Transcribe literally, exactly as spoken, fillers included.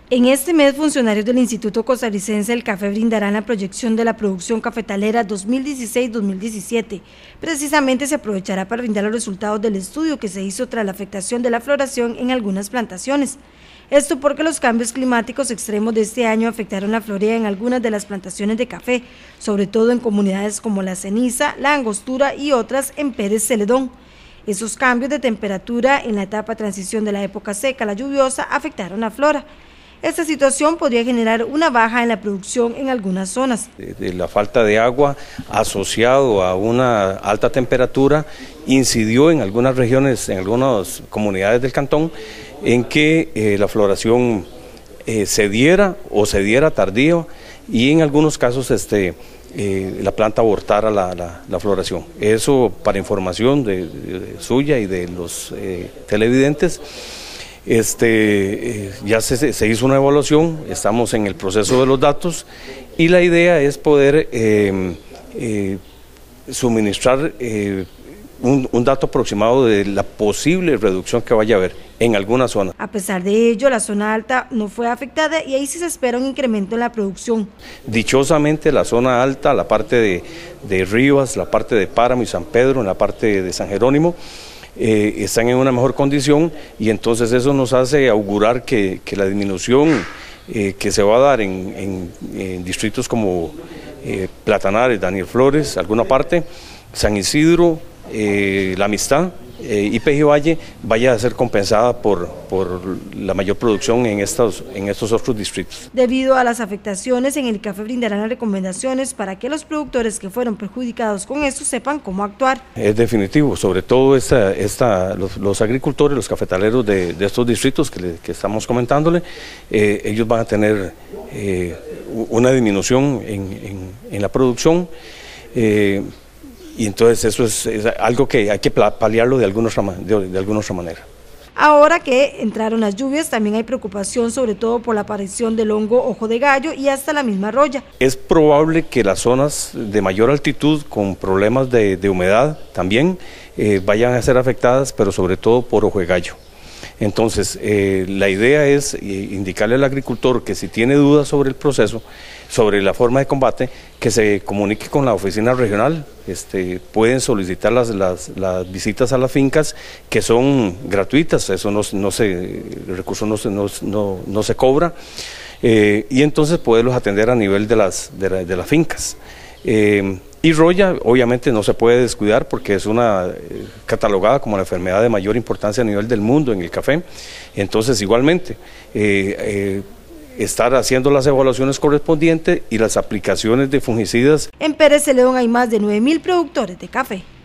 En este mes, funcionarios del Instituto Costarricense del Café brindarán la proyección de la producción cafetalera dos mil dieciséis dos mil diecisiete. Precisamente se aprovechará para brindar los resultados del estudio que se hizo tras la afectación de la floración en algunas plantaciones. Esto porque los cambios climáticos extremos de este año afectaron la florea en algunas de las plantaciones de café, sobre todo en comunidades como La Ceniza, La Angostura y otras en Pérez Celedón. Esos cambios de temperatura en la etapa de transición de la época seca a la lluviosa afectaron la flora. Esta situación podría generar una baja en la producción en algunas zonas. De, de la falta de agua asociado a una alta temperatura incidió en algunas regiones, en algunas comunidades del cantón, en que eh, la floración eh, se diera o se diera tardío y en algunos casos este, eh, la planta abortara la, la, la floración. Eso para información de, de suya y de los eh, televidentes. Este, eh, ya se, se hizo una evaluación, estamos en el proceso de los datos y la idea es poder eh, eh, suministrar eh, un, un dato aproximado de la posible reducción que vaya a haber en algunas zonas. A pesar de ello, la zona alta no fue afectada y ahí sí se espera un incremento en la producción. Dichosamente la zona alta, la parte de, de Rivas, la parte de Páramo y San Pedro, en la parte de San Jerónimo, Eh, están en una mejor condición y entonces eso nos hace augurar que, que la disminución eh, que se va a dar en, en, en distritos como eh, Platanares, Daniel Flores, alguna parte, San Isidro, eh, La Amistad eh, y Pejivalle vaya a ser compensada por, por la mayor producción en estos, en estos otros distritos. Debido a las afectaciones, en el café brindarán las recomendaciones para que los productores que fueron perjudicados con esto sepan cómo actuar. Es definitivo, sobre todo esta, esta, los, los agricultores, los cafetaleros de, de estos distritos que, le, que estamos comentándole, eh, ellos van a tener eh, una disminución en, en, en la producción. Eh, Y entonces eso es, es algo que hay que paliarlo de alguna, de, de alguna otra manera. Ahora que entraron las lluvias, también hay preocupación sobre todo por la aparición del hongo ojo de gallo y hasta la misma roya. Es probable que las zonas de mayor altitud con problemas de, de humedad también eh, vayan a ser afectadas, pero sobre todo por ojo de gallo. Entonces, eh, la idea es indicarle al agricultor que si tiene dudas sobre el proceso, sobre la forma de combate, que se comunique con la oficina regional. Este, pueden solicitar las, las, las visitas a las fincas, que son gratuitas, eso no, no se, el recurso no se, no, no, no se cobra, eh, y entonces poderlos atender a nivel de las, de la, de las fincas. Eh, Y roya obviamente no se puede descuidar porque es una eh, catalogada como la enfermedad de mayor importancia a nivel del mundo en el café. Entonces igualmente eh, eh, estar haciendo las evaluaciones correspondientes y las aplicaciones de fungicidas. En Pérez Celedón hay más de nueve mil productores de café.